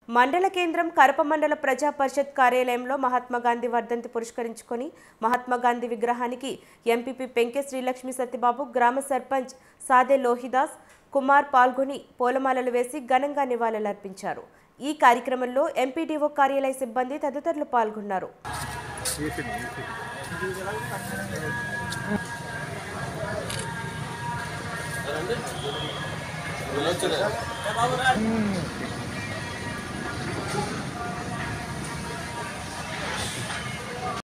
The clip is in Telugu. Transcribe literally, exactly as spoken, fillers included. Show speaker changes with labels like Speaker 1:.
Speaker 1: మండల కేంద్రం కరప మండల ప్రజా పరిషత్ కార్యాలయంలో మహాత్మా గాంధీ వర్ధంతి పురస్కరించుకొని మహాత్మా గాంధీ విగ్రహానికి ఎంపీపీ పెంకే శ్రీలక్ష్మి సత్యబాబు, గ్రామ సర్పంచ్ సాదే లోహిదాస్ కుమార్ పాల్గొని పూలమాలలు వేసి ఘనంగా నివాళులర్పించారు। ఈ కార్యక్రమంలో ఎంపీడీఓ కార్యాలయ సిబ్బంది తదితరులు పాల్గొన్నారు।